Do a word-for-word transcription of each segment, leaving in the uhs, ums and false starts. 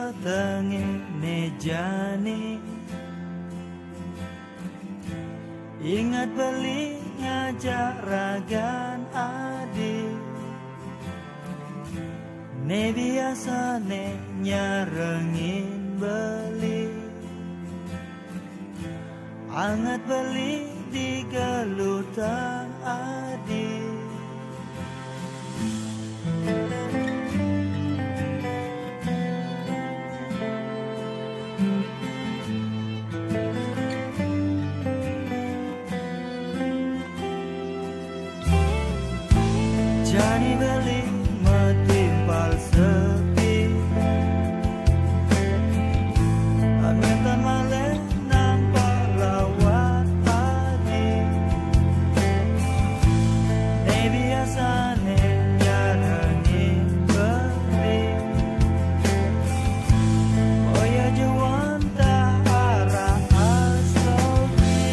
wetenge nejani. Ingat beli ngajak ragan adik. Ne biasa ne nyarengin beli. Angat beli di gelutan adik. Jani beli metimpal sepi. Amintan maleh nampak lawat adik. Ne biasa ne nyarengin beli. Oh ya juan tak arah asobi.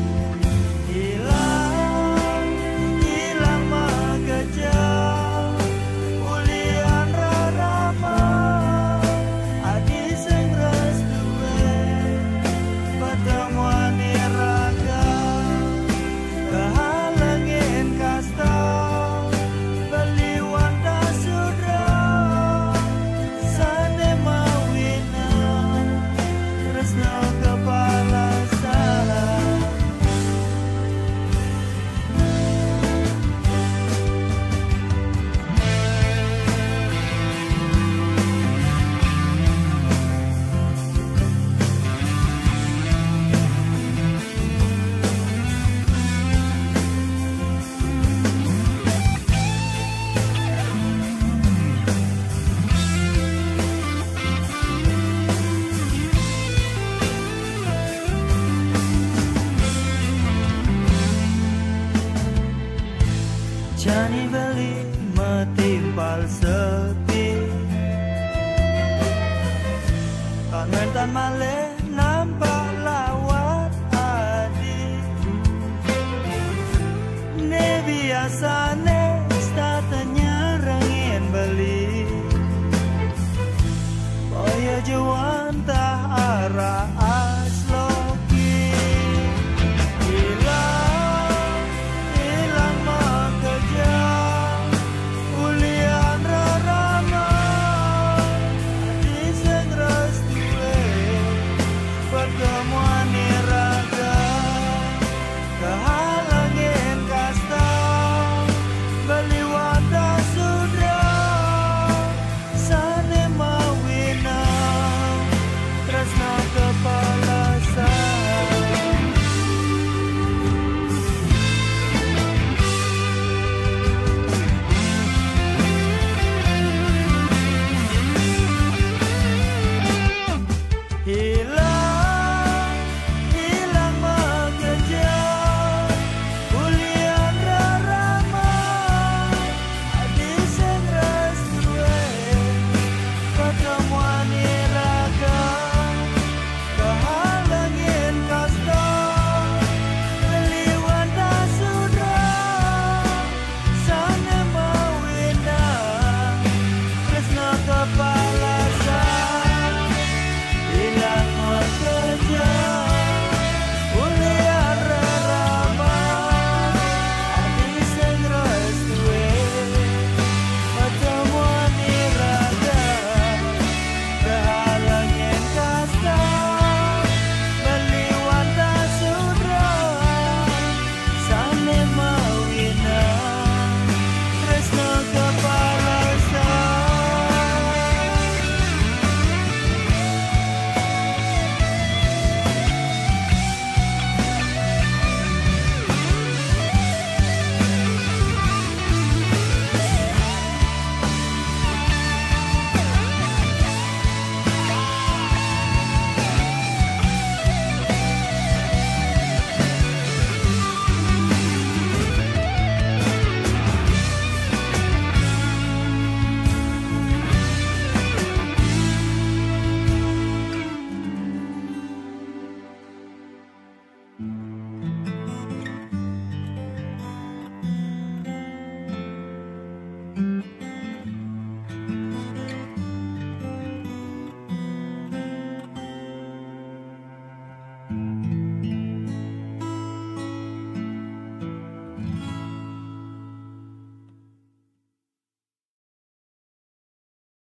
Hilang, hilang makejam. Ulian rarama adi sing restuwe. Pertemuan iraga kehalengin kasta. Beliwan tak sudah sane mawina. Tresno kepala salah. Jani beli metimpal sepi. Tan mentan maleh nampak lawat adik. Ne biasa ne statenya rengin beli. Boya juan tak arah